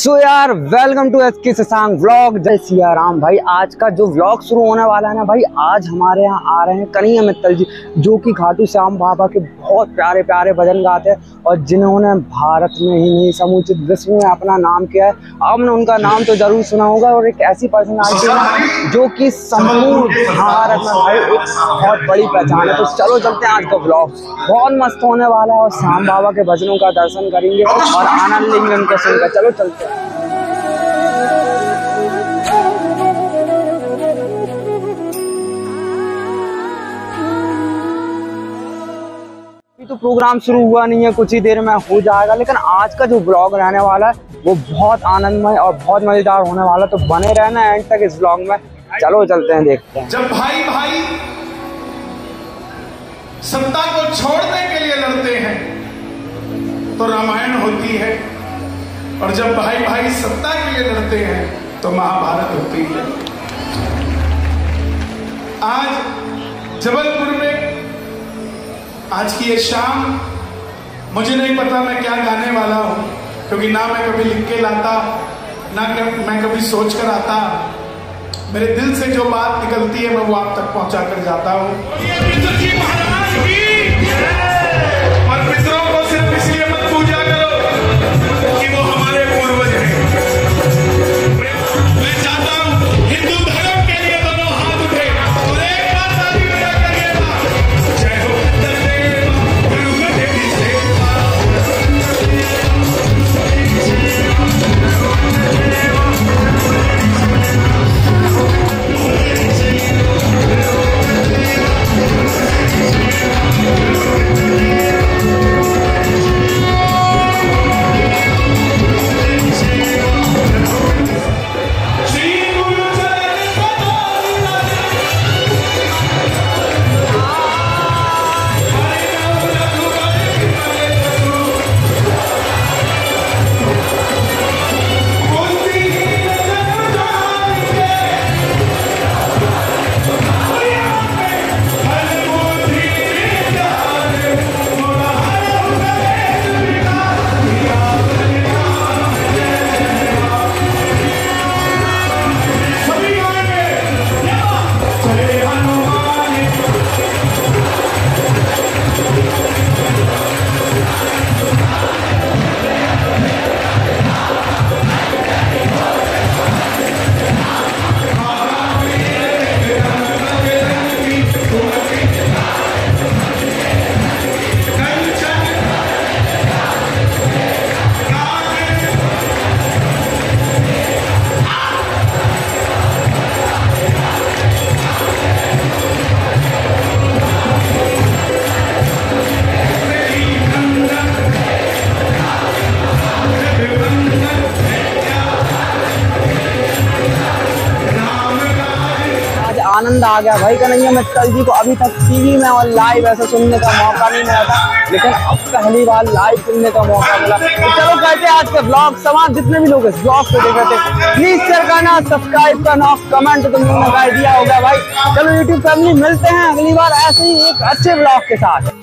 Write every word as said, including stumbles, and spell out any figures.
सो so यार welcome to S K Shashank vlog. जय सिया राम भाई। आज का जो व्लॉग शुरू होने वाला है ना भाई, आज हमारे यहाँ आ रहे हैं कन्हैया मित्तल जी, जो कि खाटू श्याम बाबा के बहुत प्यारे प्यारे भजन गाते हैं और जिन्होंने भारत में ही नहीं समूचे विश्व में अपना नाम किया है। आपने उनका नाम तो जरूर सुना होगा और एक ऐसी पर्सनालिटी है जो कि संपूर्ण भारत में भाई एक बहुत बड़ी पहचान है। तो चलो चलते हैं, आज का व्लॉग बहुत मस्त होने वाला है और श्याम बाबा के भजनों का दर्शन करेंगे और आनंद लेंगे उनको सुनकर। चलो चलते हैं। तो प्रोग्राम शुरू हुआ नहीं है, कुछ ही देर में हो जाएगा, लेकिन आज का जो ब्लॉग रहने वाला है वो बहुत आनंदमय और बहुत मजेदार होने वाला है। तो बने रहना एंड तक इस ब्लॉग में। चलो चलते हैं, देखते हैं। जब भाई भाई सत्ता को छोड़ने के लिए लड़ते हैं तो रामायण होती है, और जब भाई भाई सत्ता के लिए लड़ते हैं तो महाभारत होती है। आज जबलपुर में आज की ये शाम, मुझे नहीं पता मैं क्या गाने वाला हूं, क्योंकि ना मैं कभी लिख के लाता, ना मैं कभी सोच कर आता। मेरे दिल से जो बात निकलती है मैं वो आप तक पहुंचा कर जाता हूं। और पितरों को सिर्फ इसलिए मत पूजा करो कि वो हमारे पूर्वज हैं। मैं चाहता हूं हिंदू धर्म के लिए दोनों हाथ उठे और एक बात ताली बजा करिएगा, जय हो आनंद आ गया भाई कन्हैया मित्तल जी को। अभी तक टीवी में और लाइव ऐसा सुनने का मौका नहीं मिला था, लेकिन अब पहली बार लाइव सुनने का मौका मिला। तो चलो कहते हैं आज के ब्लॉग समाप्त। जितने भी लोग इस ब्लॉग को देख रहे थे प्लीज शेयर करना, सब्सक्राइब करना, कमेंट तो तुमने कर दिया होगा भाई। चलो यूट्यूब फैमिली, मिलते हैं अगली बार ऐसे ही एक अच्छे ब्लॉग के साथ।